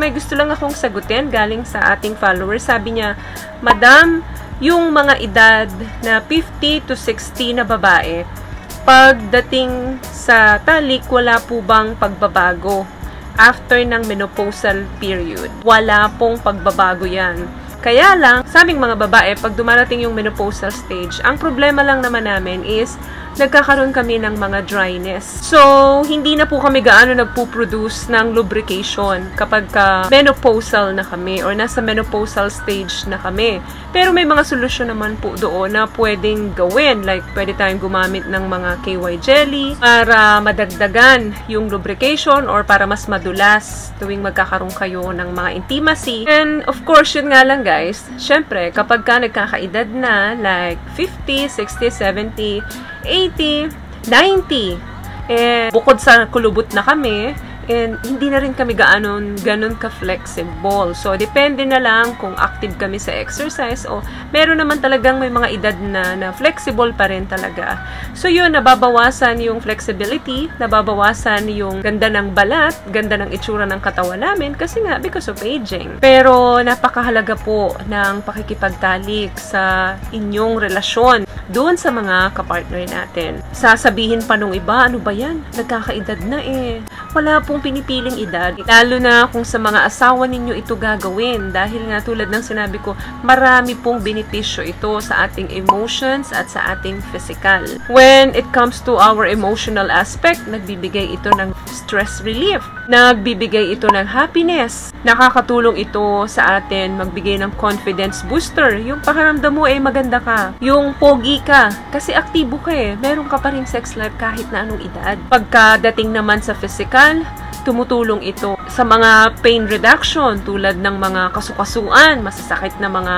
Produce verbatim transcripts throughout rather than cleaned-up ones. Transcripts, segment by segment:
may gusto lang akong sagutin galing sa ating followers. Sabi niya, Madam, yung mga edad na fifty to sixty na babae, pagdating sa talik, wala po bang pagbabago after ng menopausal period? Wala pong pagbabago yan. Kaya lang, sabing mga babae, pag dumarating yung menopausal stage, ang problema lang naman namin is nagkakaroon kami ng mga dryness. So, hindi na po kami gaano nagpo-produce ng lubrication kapag ka menopausal na kami or nasa menopausal stage na kami. Pero may mga solusyon naman po doon na pwedeng gawin. Like, pwede tayong gumamit ng mga K Y jelly para madagdagan yung lubrication or para mas madulas tuwing magkakaroon kayo ng mga intimacy. And, of course, yun nga lang guys, syempre, kapag ka nagkakaedad na, like fifty, sixty, seventy, eighty, ninety, eh, bukod sa kulubot na kami, and hindi na rin kami gaanon, ganun ka-flexible. So, depende na lang kung active kami sa exercise o meron naman talagang may mga edad na, na flexible pa rin talaga. So, yun, nababawasan yung flexibility, nababawasan yung ganda ng balat, ganda ng itsura ng katawan namin kasi nga, because of aging. Pero, napakahalaga po ng pakikipagtalik sa inyong relasyon doon sa mga kapartner natin. Sasabihin pa nung iba, ano ba yan? Nagkakaedad na eh. Wala pong pinipiling edad. Lalo na kung sa mga asawa ninyo ito gagawin. Dahil nga tulad ng sinabi ko, marami pong benepisyo ito sa ating emotions at sa ating physical. When it comes to our emotional aspect, nagbibigay ito ng stress relief. Nagbibigay ito ng happiness. Nakakatulong ito sa atin magbigay ng confidence booster. Yung pakiramdam mo ay maganda ka. Yung pogi ka. Kasi aktibo ka eh. Meron ka pa rin sex life kahit na anong edad. Pagkadating naman sa physical, tumutulong ito sa mga pain reduction tulad ng mga kasukasuan, masasakit na mga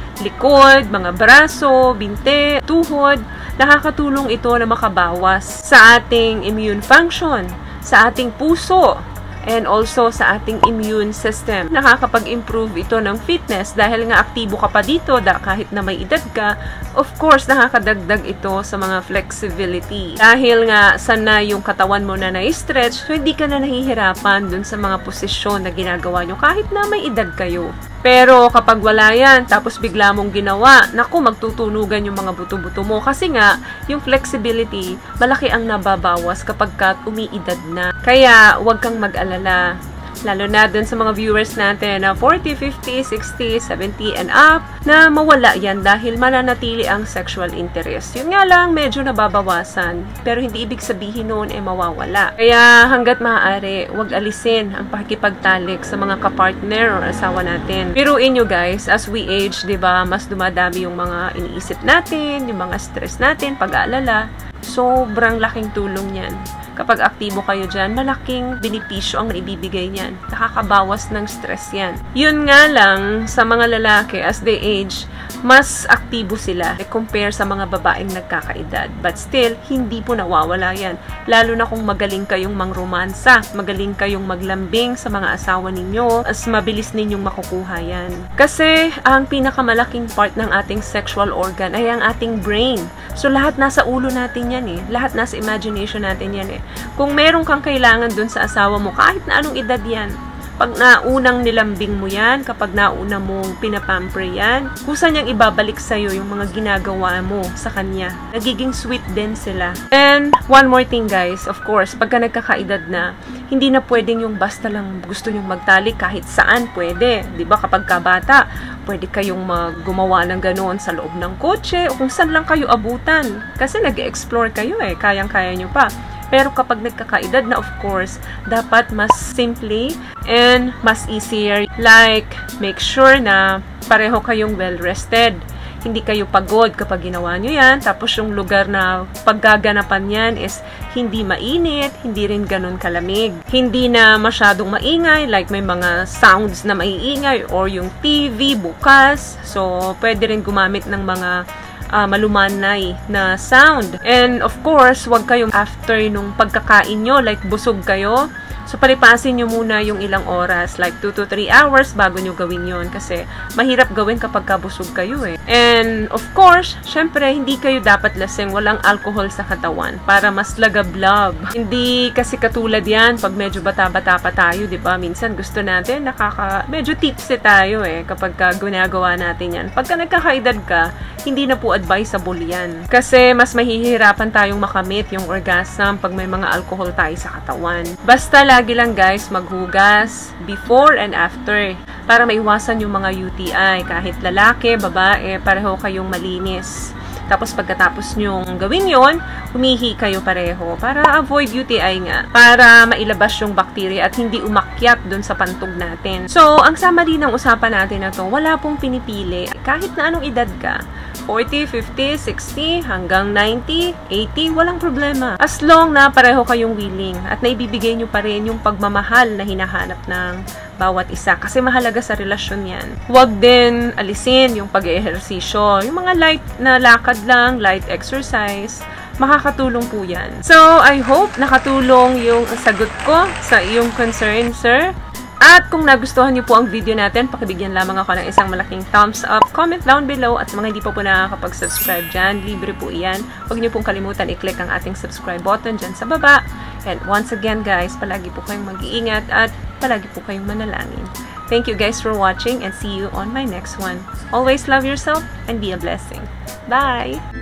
likod, mga braso, binte, tuhod. Nakakatulong ito na makabawas sa ating immune function, sa ating puso, and also sa ating immune system. Nakakapag-improve ito ng fitness dahil nga aktibo ka pa dito da, kahit na may edad ka. Of course, nakakadagdag ito sa mga flexibility. Dahil nga sana yung katawan mo na na-stretch, so hindi ka na nahihirapan dun sa mga posisyon na ginagawa nyo kahit na may edad kayo. Pero kapag wala yan, tapos bigla mong ginawa, naku, magtutunugan yung mga buto-buto mo. Kasi nga, yung flexibility, malaki ang nababawas kapag ka umiidad na. Kaya, huwag kang mag-alala. Lalo na dun sa mga viewers natin na forty, fifty, sixty, seventy and up, na mawala yan dahil mananatili ang sexual interest. Yun nga lang, medyo nababawasan. Pero hindi ibig sabihin noon ay mawawala. Kaya hanggat maaari, huwag alisin ang pakikipagtalik sa mga kapartner o asawa natin. Biruin nyo guys, as we age, diba, mas dumadami yung mga iniisip natin, yung mga stress natin, pag-aalala. Sobrang laking tulong yan. Kapag aktibo kayo dyan, malaking benepisyo ang naibibigay niyan. Nakakabawas ng stress yan. Yun nga lang, sa mga lalaki, as they age, mas aktibo sila compare sa mga babaeng nagkakaedad. But still, hindi po nawawala yan. Lalo na kung magaling kayong mangromansa, magaling kayong maglambing sa mga asawa ninyo, as mabilis ninyong makukuha yan. Kasi, ang pinakamalaking part ng ating sexual organ ay ang ating brain. So, lahat nasa ulo natin yan eh. Lahat nasa imagination natin yan eh. Kung meron kang kailangan dun sa asawa mo, kahit na anong edad yan, pag naunang nilambing mo yan, kapag nauna mong pinapamper yan, kusa niyang ibabalik sa'yo yung mga ginagawa mo sa kanya. Nagiging sweet din sila. And one more thing guys, of course, pagka nagkakaedad na, hindi na pwedeng yung basta lang gusto nyong magtalik kahit saan pwede. Diba kapag kabata, pwede kayong maggumawa ng ganoon sa loob ng kotse o kung saan lang kayo abutan. Kasi nag-explore kayo eh, kayang-kaya nyo pa. Pero kapag nagkakaedad na, of course, dapat mas simply and mas easier. Like, make sure na pareho kayong well-rested. Hindi kayo pagod kapag ginawa nyo yan. Tapos yung lugar na paggaganapan yan is hindi mainit, hindi rin ganun kalamig. Hindi na masyadong maingay, like may mga sounds na maiingay or yung T V bukas. So, pwede rin gumamit ng mga Uh, malumanay na sound. And of course, wag kayong after nung pagkakain nyo, like busog kayo, So, palipasin nyo muna yung ilang oras, like two to three hours bago nyo gawin yon kasi mahirap gawin kapag kabusog kayo eh. And, of course, syempre, hindi kayo dapat lasing, walang alcohol sa katawan para mas lagablab. Hindi kasi katulad yan pag medyo bata-bata pa tayo, di ba? Minsan gusto natin, nakaka, medyo tipsy tayo eh kapag ka ginagawa natin yan. Pagka nagkakaedad ka, hindi na po advisable yan. Kasi mas mahihirapan tayong makamit yung orgasm pag may mga alcohol tayo sa katawan. Basta lagi lang guys, maghugas before and after para maiwasan yung mga U T I. Kahit lalaki, babae, pareho kayong malinis. Tapos pagkatapos nyong gawin yon, humihi kayo pareho para avoid U T I nga. Para mailabas yung bacteria at hindi umakyat dun sa pantog natin. So, ang summary ng usapan natin na to, wala pong pinipili. Kahit na anong edad ka, forty, fifty, sixty, hanggang ninety, eighty, walang problema. As long na pareho kayong willing at naibibigay nyo pa rin yung pagmamahal na hinahanap ng bawat isa. Kasi mahalaga sa relasyon yan. Huwag din alisin yung pag-ehersisyo. Yung mga light na lakad lang, light exercise, makakatulong po yan. So, I hope nakatulong yung sagot ko sa iyong concern, sir. At kung nagustuhan niyo po ang video natin, pakibigyan lamang ako ng isang malaking thumbs up, comment down below, at sa mga hindi pa po nakakapag-subscribe dyan, libre po iyan. Huwag niyo pong kalimutan i-click ang ating subscribe button dyan sa baba. And once again guys, palagi po kayong mag-iingat at palagi po kayong manalangin. Thank you guys for watching and see you on my next one. Always love yourself and be a blessing. Bye!